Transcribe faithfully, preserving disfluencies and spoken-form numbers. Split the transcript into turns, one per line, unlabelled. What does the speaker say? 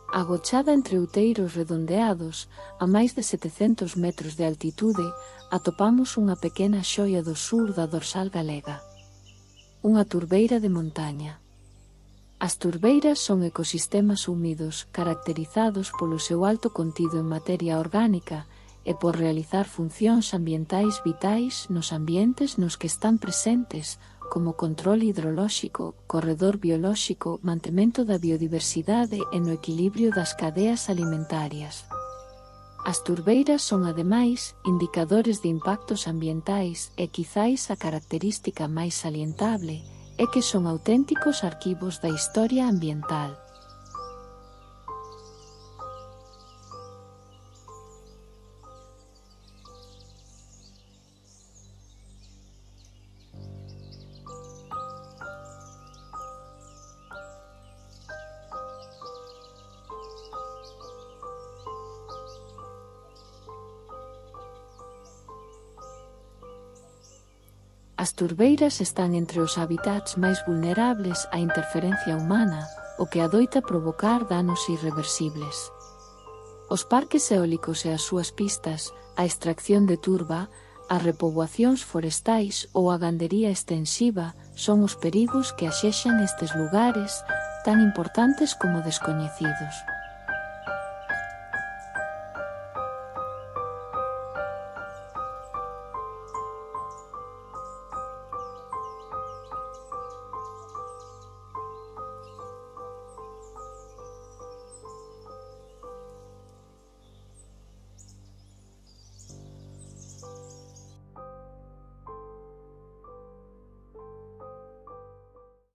Agochada entre outeiros redondeados, a máis de setecentos metros de altitude, atopamos unha pequena xoia do sur da dorsal galega. Unha turbeira de montaña. As turbeiras son ecosistemas húmidos caracterizados polo seu alto contido en materia orgánica e por realizar funcións ambientais vitais nos ambientes nos que están presentes, como control hidrolóxico, corredor biolóxico, mantemento da biodiversidade e no equilibrio das cadeas alimentarias. As turbeiras son, ademais, indicadores de impactos ambientais e quizais a característica máis salientable é que son auténticos arquivos da historia ambiental. As turbeiras están entre os hábitats máis vulnerables á interferencia humana, o que adoita provocar danos irreversibles. Os parques eólicos e as súas pistas, a extracción de turba, as repoboacións forestais ou a gandería extensiva son os perigos que axexan estes lugares tan importantes como descoñecidos.